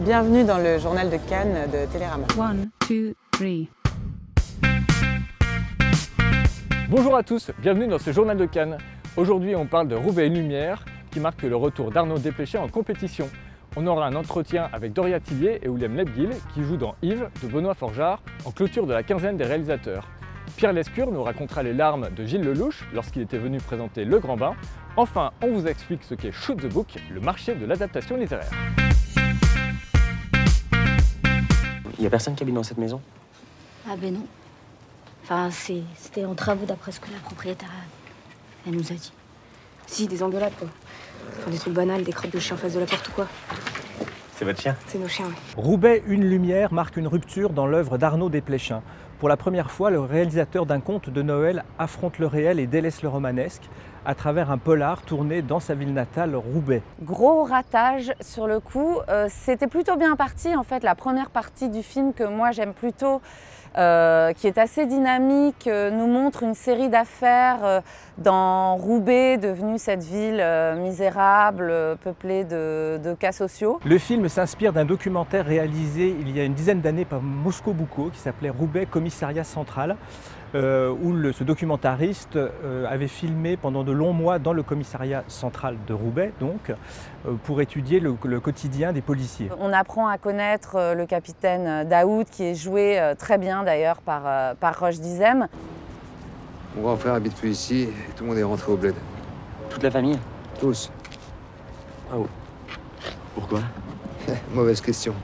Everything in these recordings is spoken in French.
Bienvenue dans le journal de Cannes de Télérama. 1, 2, 3. Bonjour à tous, bienvenue dans ce journal de Cannes. Aujourd'hui on parle de Roubaix une lumière qui marque le retour d'Arnaud Desplechin en compétition. On aura un entretien avec Doria Tillier et William Lebguil qui jouent dans Yves de Benoît Forgeard en clôture de la quinzaine des réalisateurs. Pierre Lescure nous racontera les larmes de Gilles Lelouch lorsqu'il était venu présenter Le Grand Bain. Enfin, on vous explique ce qu'est Shoot the Book, le marché de l'adaptation littéraire. Il n'y a personne qui habite dans cette maison? Ah ben non. Enfin, c'était en travaux d'après ce que la propriétaire, elle nous a dit. Si, des engueulades, quoi. Enfin, des trucs banals, des crottes de chiens en face de la porte ou quoi. C'est votre chien? C'est nos chiens, oui. Roubaix une lumière marque une rupture dans l'œuvre d'Arnaud Desplechin. Pour la première fois, le réalisateur d'un conte de Noël affronte le réel et délaisse le romanesque à travers un polar tourné dans sa ville natale, Roubaix. Gros ratage sur le coup. C'était plutôt bien parti en fait. La première partie du film que moi j'aime plutôt, qui est assez dynamique, nous montre une série d'affaires dans Roubaix, devenue cette ville misérable, peuplée de cas sociaux. Le film s'inspire d'un documentaire réalisé il y a une dizaine d'années par Mosco Boucaud qui s'appelait Roubaix Commissariat Central, où ce documentariste avait filmé pendant de longs mois dans le commissariat central de Roubaix, donc, pour étudier le quotidien des policiers. On apprend à connaître le capitaine Daoud, qui est joué très bien d'ailleurs par Roche Dizem. Mon grand frère habite plus ici et tout le monde est rentré au bled. Toute la famille? Tous. Ah oh. Pourquoi? Mauvaise question.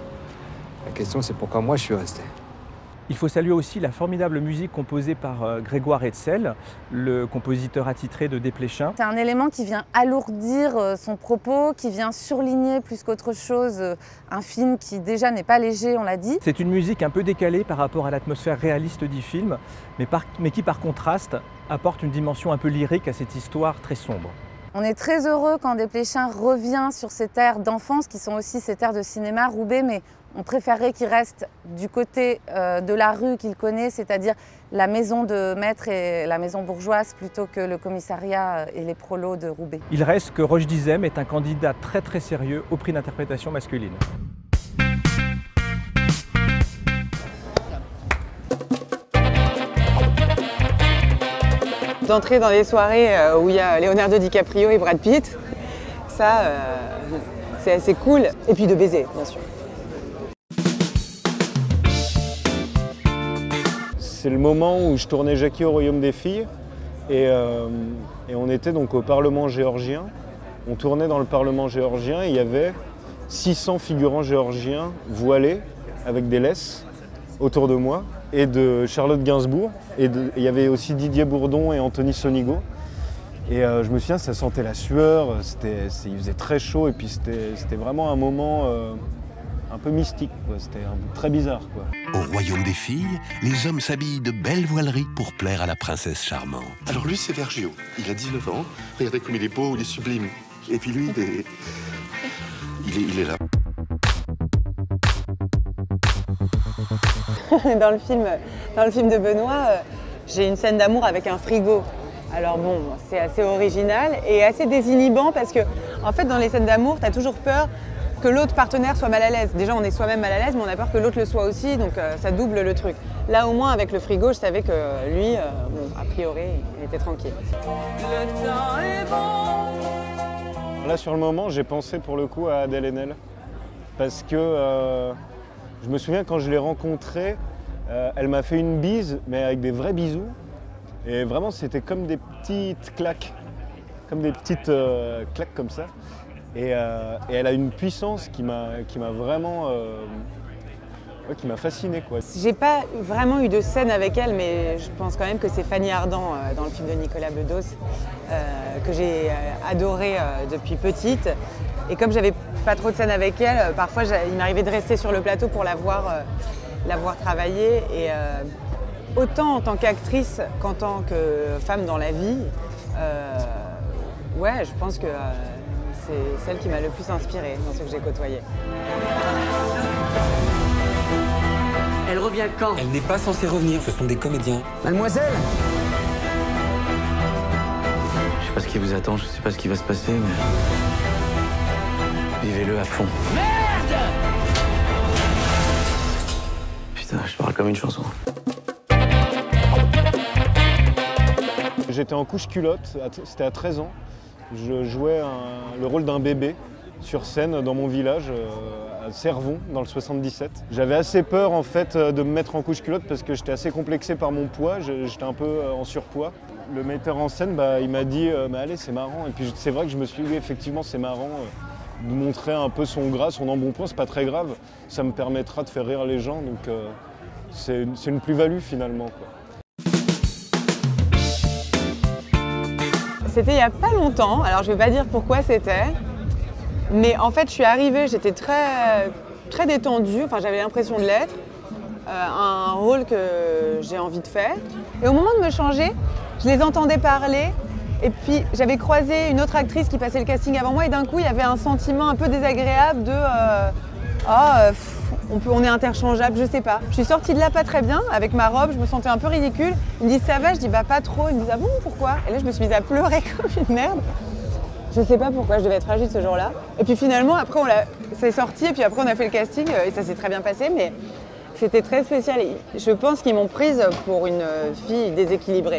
La question c'est pourquoi moi je suis resté. Il faut saluer aussi la formidable musique composée par Grégoire Hetzel, le compositeur attitré de Desplechin. C'est un élément qui vient alourdir son propos, qui vient surligner plus qu'autre chose un film qui déjà n'est pas léger, on l'a dit. C'est une musique un peu décalée par rapport à l'atmosphère réaliste du film, mais qui par contraste apporte une dimension un peu lyrique à cette histoire très sombre. On est très heureux quand Desplechin revient sur ces terres d'enfance qui sont aussi ces terres de cinéma, Roubaix, mais on préférerait qu'il reste du côté de la rue qu'il connaît, c'est-à-dire la maison de maître et la maison bourgeoise, plutôt que le commissariat et les prolos de Roubaix. Il reste que Roche Dizem est un candidat très très sérieux au prix d'interprétation masculine. D'entrer dans les soirées où il y a Leonardo DiCaprio et Brad Pitt, ça, c'est assez cool. Et puis de baiser, bien sûr. C'est le moment où je tournais Jackie au Royaume des filles et on était donc au Parlement géorgien. On tournait dans le Parlement géorgien et il y avait 600 figurants géorgiens voilés avec des laisses autour de moi et de Charlotte Gainsbourg. Et il y avait aussi Didier Bourdon et Anthony Sonigo. Et je me souviens, ça sentait la sueur, il faisait très chaud et puis c'était vraiment un moment un peu mystique, c'était très bizarre, quoi. Au royaume des filles, les hommes s'habillent de belles voileries pour plaire à la princesse charmante. Alors lui, c'est Vergio. Il a 19 ans. Regardez comme il est beau, il est sublime. Et puis lui, il est là. Dans le film de Benoît, j'ai une scène d'amour avec un frigo. Alors bon, c'est assez original et assez désinhibant parce que, en fait, dans les scènes d'amour, tu as toujours peur que l'autre partenaire soit mal à l'aise. Déjà, on est soi-même mal à l'aise, mais on a peur que l'autre le soit aussi, donc ça double le truc. Là, au moins, avec le frigo, je savais que lui, bon, a priori, il était tranquille. Là, sur le moment, j'ai pensé pour le coup à Adèle Haenel. Parce que je me souviens quand je l'ai rencontrée, elle m'a fait une bise, mais avec des vrais bisous. Et vraiment, c'était comme des petites claques. Comme des petites claques comme ça. Et elle a une puissance qui m'a vraiment qui m'a fasciné, quoi. J'ai pas vraiment eu de scène avec elle, mais je pense quand même que c'est Fanny Ardant dans le film de Nicolas Bedos que j'ai adoré depuis petite. Et comme j'avais pas trop de scène avec elle, parfois il m'arrivait de rester sur le plateau pour la voir travailler. Et autant en tant qu'actrice qu'en tant que femme dans la vie, ouais, je pense que c'est celle qui m'a le plus inspirée dans ce que j'ai côtoyé. Elle revient quand? Elle n'est pas censée revenir, ce sont des comédiens. Mademoiselle? Je sais pas ce qui vous attend, je sais pas ce qui va se passer, mais vivez-le à fond. Merde! comme une chanson. J'étais en couche-culotte, c'était à 13 ans. Je jouais le rôle d'un bébé sur scène dans mon village, à Cervon, dans le 77. J'avais assez peur en fait de me mettre en couche-culotte parce que j'étais assez complexé par mon poids, j'étais un peu en surpoids. Le metteur en scène, il m'a dit mais allez, c'est marrant. Et puis c'est vrai que je me suis dit oui, effectivement c'est marrant de montrer un peu son gras, son embonpoint, c'est pas très grave. Ça me permettra de faire rire les gens, donc c'est une plus-value finalement, quoi. C'était il n'y a pas longtemps, alors je ne vais pas dire pourquoi c'était, mais en fait je suis arrivée, j'étais très détendue, enfin j'avais l'impression de l'être, un rôle que j'ai envie de faire. Et au moment de me changer, je les entendais parler et puis j'avais croisé une autre actrice qui passait le casting avant moi et d'un coup il y avait un sentiment un peu désagréable de on est interchangeable, je sais pas. Je suis sortie de là pas très bien, avec ma robe, je me sentais un peu ridicule. Ils me disent ça va, je dis bah pas trop. Ils me disent ah bon, pourquoi? Et là je me suis mise à pleurer comme une merde. Je sais pas pourquoi, je devais être agile ce jour-là. Et puis finalement après c'est sorti et puis après on a fait le casting et ça s'est très bien passé, mais c'était très spécial. Je pense qu'ils m'ont prise pour une fille déséquilibrée.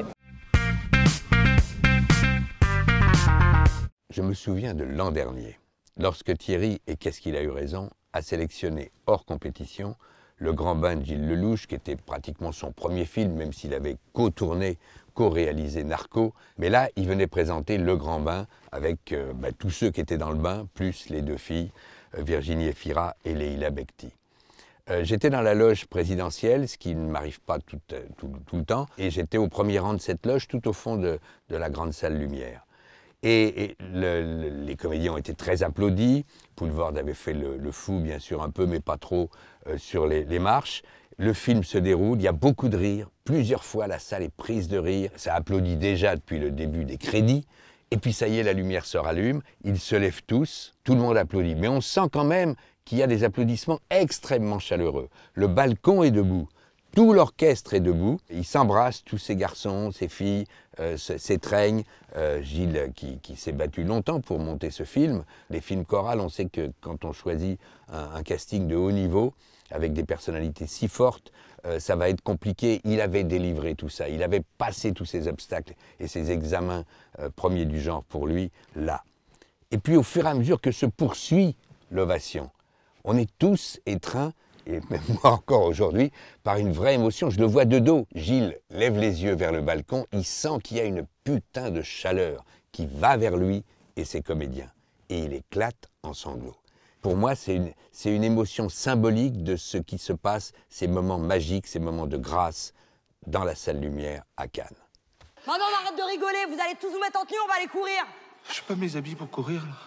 Je me souviens de l'an dernier, lorsque Thierry, et qu'est-ce qu'il a eu raison, a sélectionné hors compétition Le Grand Bain de Gilles Lellouche, qui était pratiquement son premier film, même s'il avait co-tourné, co-réalisé Narco. Mais là, il venait présenter Le Grand Bain avec tous ceux qui étaient dans le bain, plus les deux filles, Virginie Efira et Leïla Bekti. J'étais dans la loge présidentielle, ce qui ne m'arrive pas tout le temps, et j'étais au premier rang de cette loge, tout au fond de la grande salle Lumière. Et les comédiens ont été très applaudis. Poulvord avait fait le fou, bien sûr, un peu, mais pas trop, sur les marches. Le film se déroule, il y a beaucoup de rire. Plusieurs fois, la salle est prise de rire. Ça applaudit déjà depuis le début des crédits. Et puis, ça y est, la lumière se rallume. Ils se lèvent tous. Tout le monde applaudit. Mais on sent quand même qu'il y a des applaudissements extrêmement chaleureux. Le balcon est debout. Tout l'orchestre est debout, ils s'embrassent, tous ces garçons, ces filles, s'étreignent. Gilles, qui s'est battu longtemps pour monter ce film. Les films chorales, on sait que quand on choisit un casting de haut niveau, avec des personnalités si fortes, ça va être compliqué. Il avait délivré tout ça, il avait passé tous ces obstacles et ces examens premiers du genre pour lui, là. Et puis au fur et à mesure que se poursuit l'ovation, on est tous étreints, et même moi encore aujourd'hui, par une vraie émotion. Je le vois de dos. Gilles lève les yeux vers le balcon, il sent qu'il y a une putain de chaleur qui va vers lui et ses comédiens. Et il éclate en sanglots. Pour moi, c'est une émotion symbolique de ce qui se passe, ces moments magiques, ces moments de grâce dans la salle Lumière à Cannes. Maintenant, on arrête de rigoler, vous allez tous vous mettre en tenue, on va aller courir. Je pas mes habits pour courir, là.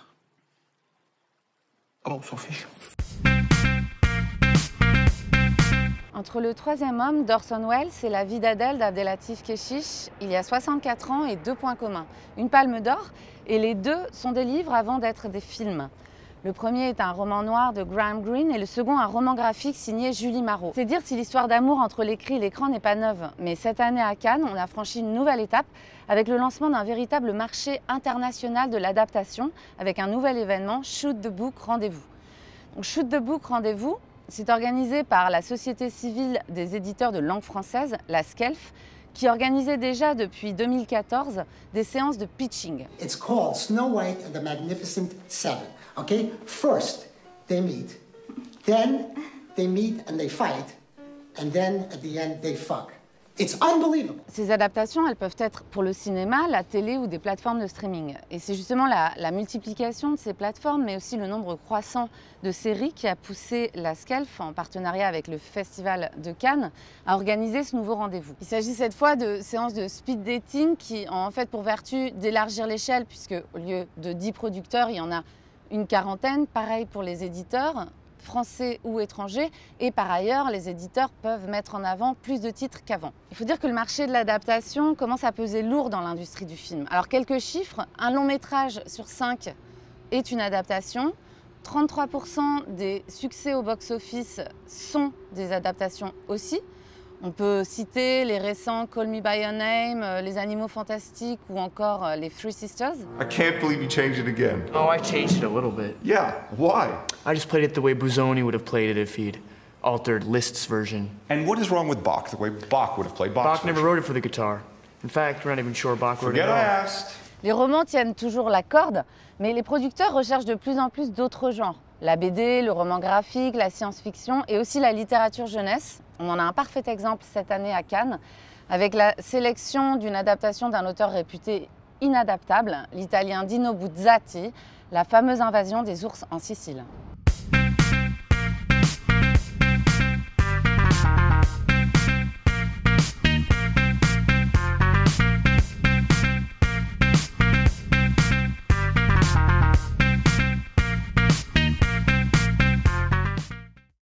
Oh, on s'en fiche. Entre Le Troisième Homme d'Orson Welles et La vie d'Adèle d'Abdelatif Kechiche, il y a 64 ans et 2 points communs. Une palme d'or, et les deux sont des livres avant d'être des films. Le premier est un roman noir de Graham Greene et le second un roman graphique signé Julie Marot. C'est dire si l'histoire d'amour entre l'écrit et l'écran n'est pas neuve. Mais cette année à Cannes, on a franchi une nouvelle étape avec le lancement d'un véritable marché international de l'adaptation avec un nouvel événement, Shoot the Book Rendez-vous. Donc, Shoot the Book Rendez-vous, c'est organisé par la Société civile des éditeurs de langue française, la SCELF, qui organisait déjà depuis 2014 des séances de pitching. It's called Snow White and the Magnificent Seven. Okay? First, they meet. Then they meet and they fight. And then at the end, they fuck. It's unbelievable. Ces adaptations, elles peuvent être pour le cinéma, la télé ou des plateformes de streaming. Et c'est justement la multiplication de ces plateformes, mais aussi le nombre croissant de séries qui a poussé la SCELF, en partenariat avec le Festival de Cannes, à organiser ce nouveau rendez-vous. Il s'agit cette fois de séances de speed dating qui ont en fait pour vertu d'élargir l'échelle, puisque au lieu de 10 producteurs, il y en a une quarantaine. Pareil pour les éditeurs, français ou étrangers, et par ailleurs, les éditeurs peuvent mettre en avant plus de titres qu'avant. Il faut dire que le marché de l'adaptation commence à peser lourd dans l'industrie du film. Alors quelques chiffres, un long métrage sur 5 est une adaptation, 33% des succès au box-office sont des adaptations aussi. On peut citer les récents Call Me By Your Name, Les Animaux Fantastiques ou encore les Three Sisters. I can't believe you changed it again. Oh, I changed it a little bit. Yeah, why? I just played it the way Busoni would have played it if he'd altered Liszt's version. And what is wrong with Bach, the way Bach would have played Bach's Bach never wrote it for the guitar. In fact, we're not even sure Bach wrote it Forget I at all. asked. Les romans tiennent toujours la corde, mais les producteurs recherchent de plus en plus d'autres genres. La BD, le roman graphique, la science-fiction et aussi la littérature jeunesse. On en a un parfait exemple cette année à Cannes, avec la sélection d'une adaptation d'un auteur réputé inadaptable, l'italien Dino Buzzati, La fameuse invasion des ours en Sicile.